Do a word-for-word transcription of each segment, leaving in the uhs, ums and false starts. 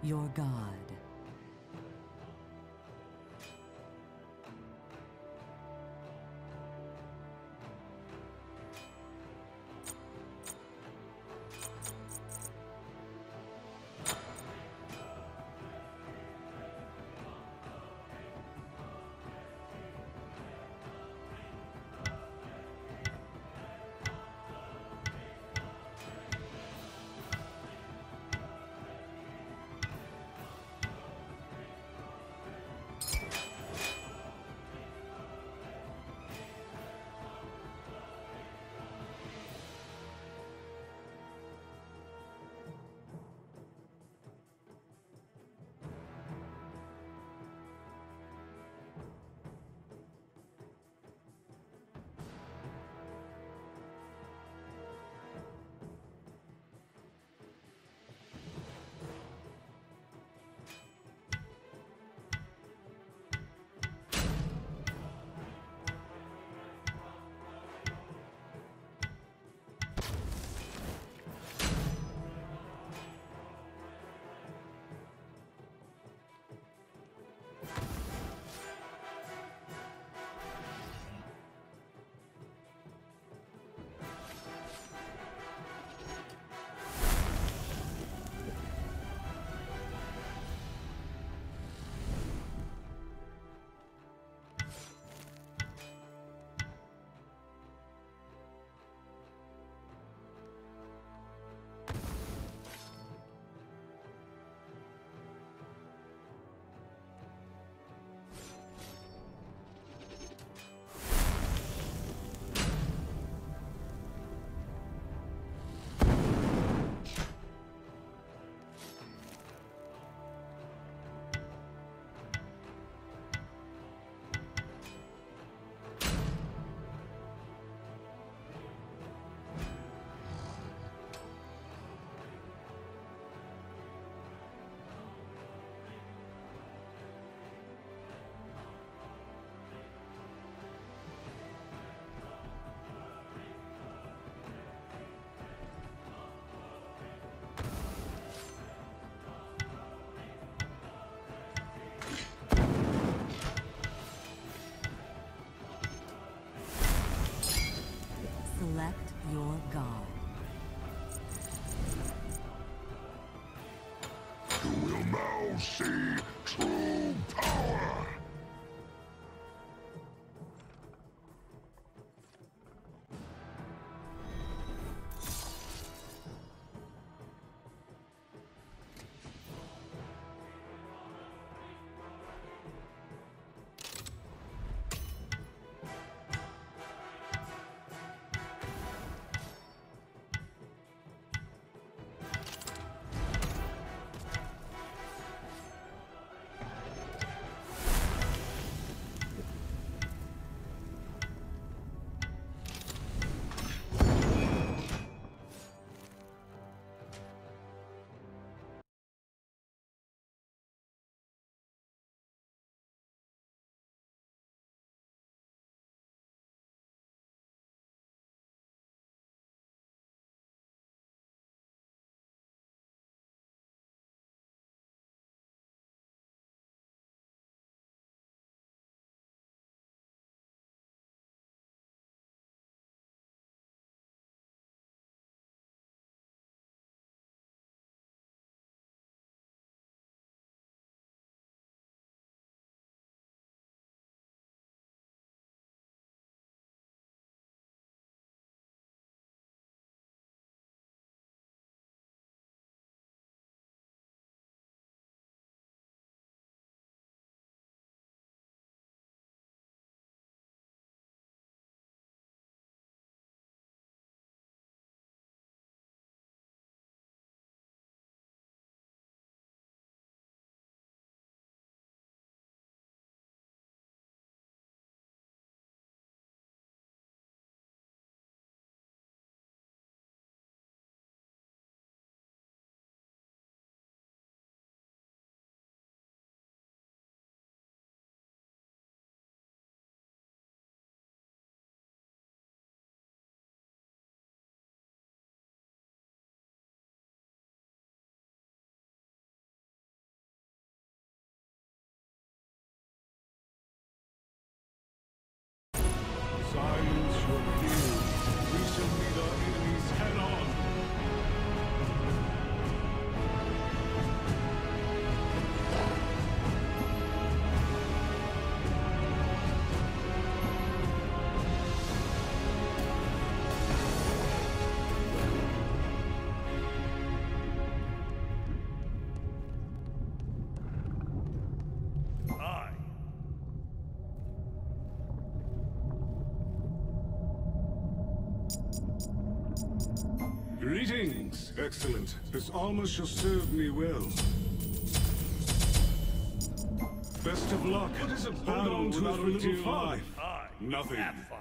your god. Select your god. You will now see true power! Greetings. Excellent. This armor shall serve me well. Best of luck. What is a battle without a little fun? Aye, Nothing. Have fun.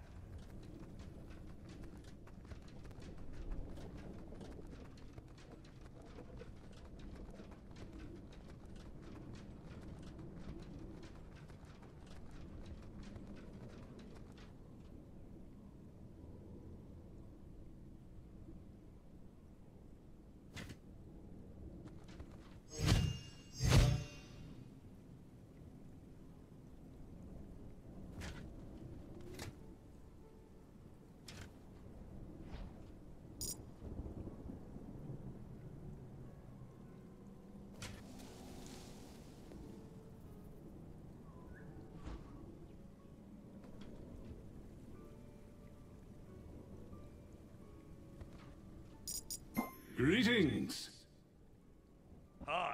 Greetings. Aye.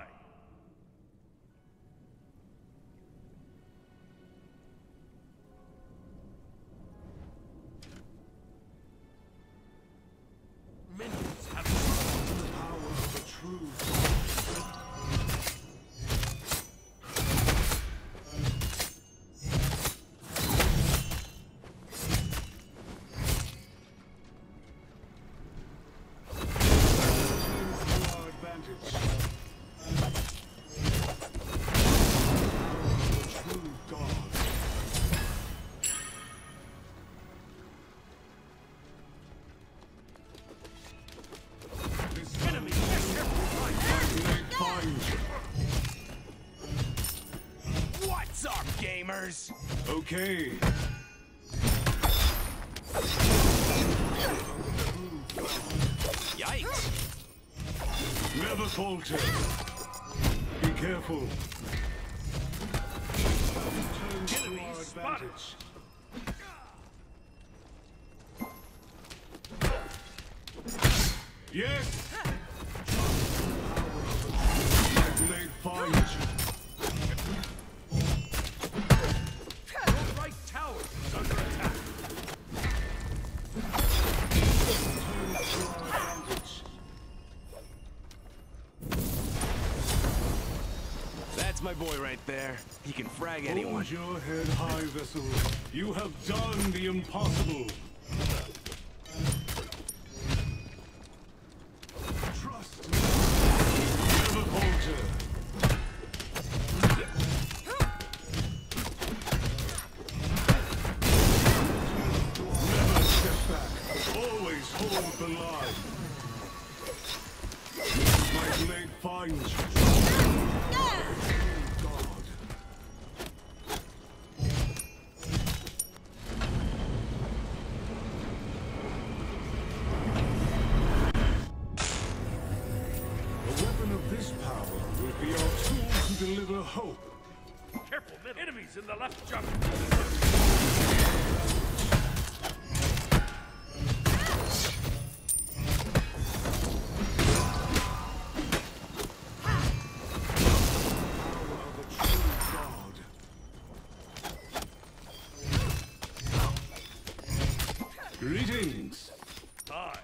Minions have the power of the true. Gamers. Okay. Yikes. Never falter. Be careful. Turn to Enemy our spotted. advantage. Yes. My blade finds you. Your right tower is under attack. Turn to our advantage. That's my boy right there. He can frag anyone. Hold your head high, vessel. You have done the impossible. Trust me. Never falter. Never step back. Always hold the line. My blade finds you. God. A weapon of this power will be our tool to deliver hope. Careful, mid enemies in the left jungle. Of a true God. Greetings. Aye.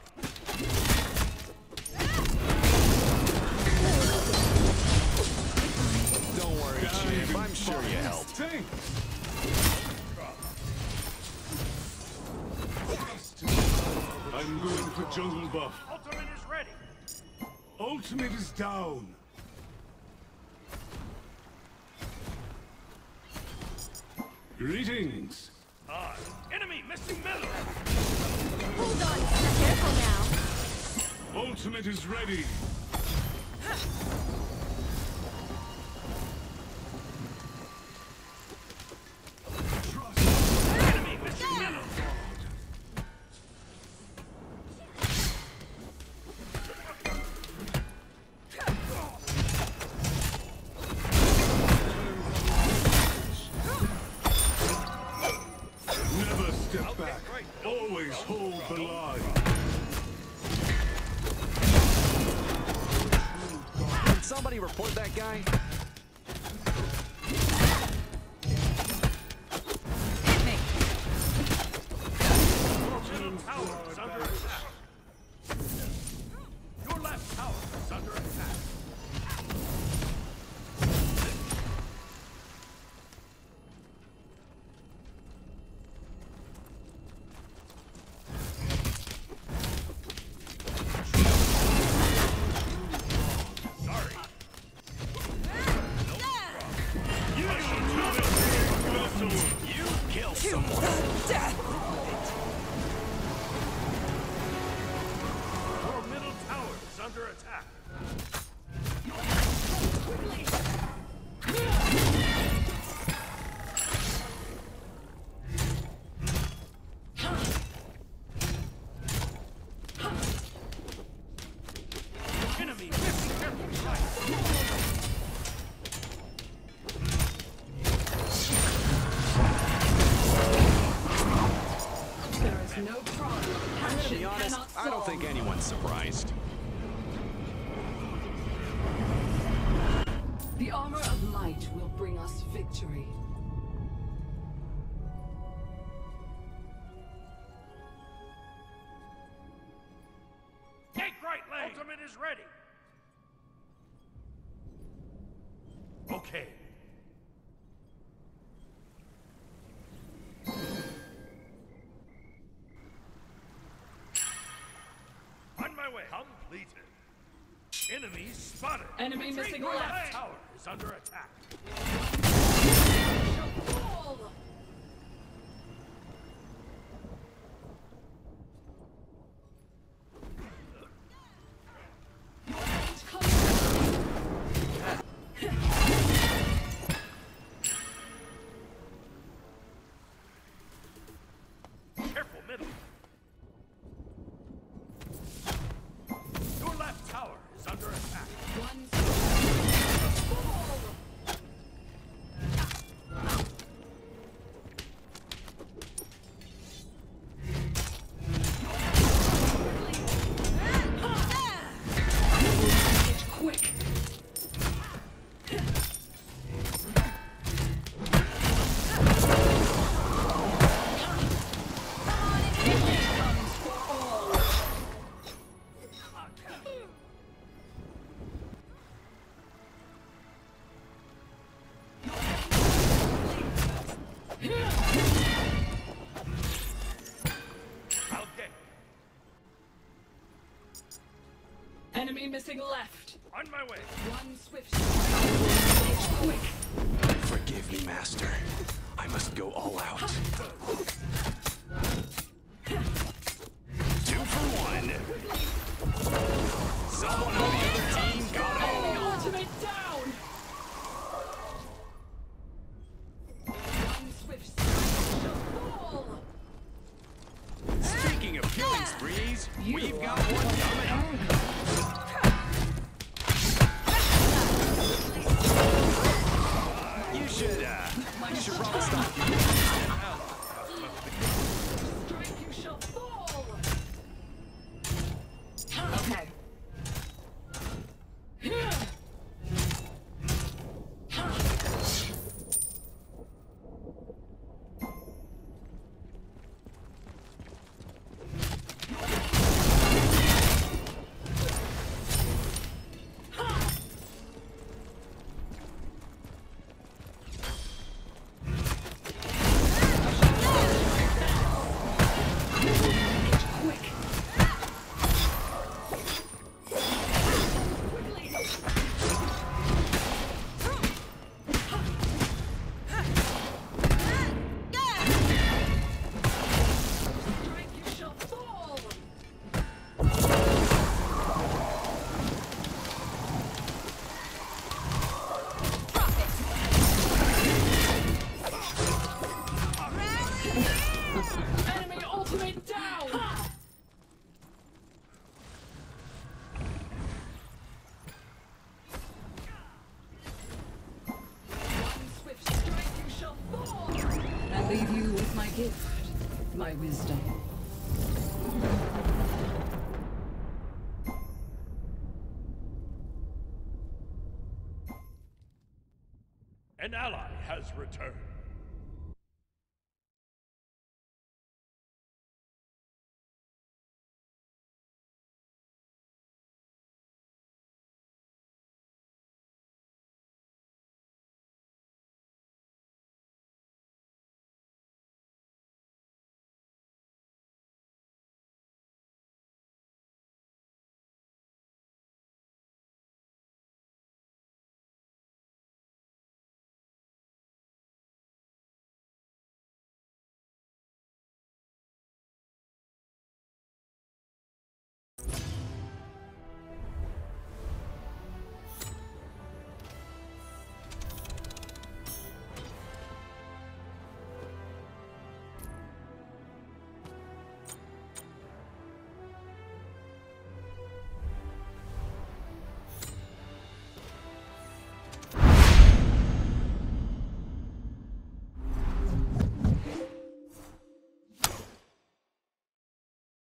Don't worry, Chief. I'm sure you helped. Thanks. I'm going for jungle buff. Ultimate is ready. Ultimate is down. Greetings. Aye. Enemy missing middle. Hold on, careful now. Ultimate is ready. Trust Enemy missing middle. Never step back. Always hold the line. Can somebody report that guy? Hit me. Middle tower is under attack. Christ. The armor of light will bring us victory. Take right lane! Ultimate is ready! Okay. On my way. Completed. Enemies spotted. Enemy Retreat missing your left. tower is under attack. Fall! Careful middle. Your left tower is under attack. One fall! It's quick. I'll get Enemy missing left. on my way. One swift strike. It's quick. Forgive me, Master. I must go all out. Two for one. Someone on the other team got Enemy home. ultimate down. One swift strike shall fall. Speaking of killing sprees, we've got one coming. You should, uh, you should probably stop. Strike you shall fall. Okay. Strike you shall fall. Enemy ultimate down. One swift strike you shall fall. I leave you with my gift, my wisdom. An ally has returned.